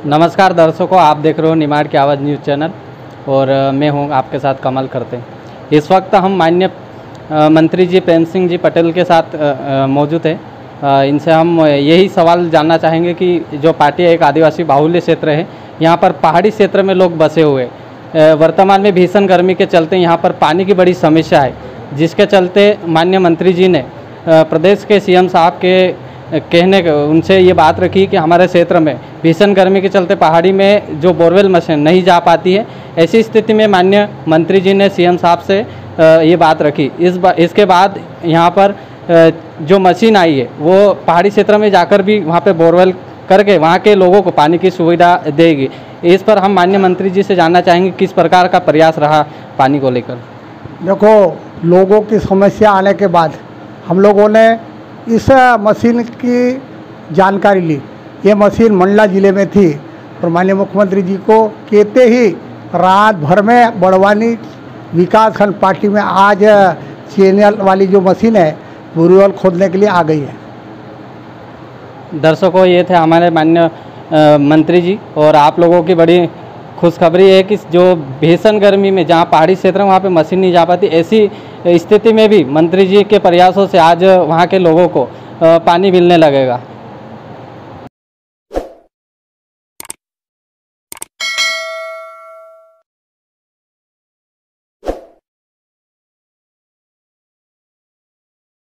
नमस्कार दर्शकों, आप देख रहे हो निमाड़ की आवाज़ न्यूज़ चैनल और मैं हूं आपके साथ कमल करते। इस वक्त हम माननीय मंत्री जी प्रेम सिंह जी पटेल के साथ मौजूद हैं। इनसे हम यही सवाल जानना चाहेंगे कि जो पार्टी एक आदिवासी बाहुल्य क्षेत्र है, यहाँ पर पहाड़ी क्षेत्र में लोग बसे हुए, वर्तमान में भीषण गर्मी के चलते यहाँ पर पानी की बड़ी समस्या है, जिसके चलते माननीय मंत्री जी ने प्रदेश के सीएम साहब के उनसे ये बात रखी कि हमारे क्षेत्र में भीषण गर्मी के चलते पहाड़ी में जो बोरवेल मशीन नहीं जा पाती है। ऐसी स्थिति में माननीय मंत्री जी ने सीएम साहब से ये बात रखी। इसके बाद यहाँ पर जो मशीन आई है वो पहाड़ी क्षेत्र में जाकर भी वहाँ पे बोरवेल करके वहाँ के लोगों को पानी की सुविधा देगी। इस पर हम माननीय मंत्री जी से जानना चाहेंगे किस प्रकार का प्रयास रहा पानी को लेकर। देखो, लोगों की समस्या आने के बाद हम लोगों ने इस मशीन की जानकारी ली। ये मशीन मंडला ज़िले में थी और माननीय मुख्यमंत्री जी को कहते ही रात भर में बड़वानी विकासखंड पार्टी में आज चैनल वाली जो मशीन है बोरवेल खोदने के लिए आ गई है। दर्शकों, ये थे हमारे माननीय मंत्री जी और आप लोगों की बड़ी खुशखबरी है कि जो भीषण गर्मी में जहाँ पहाड़ी क्षेत्र में वहाँ पे मशीन नहीं जा पाती, ऐसी स्थिति में भी मंत्री जी के प्रयासों से आज वहाँ के लोगों को पानी मिलने लगेगा।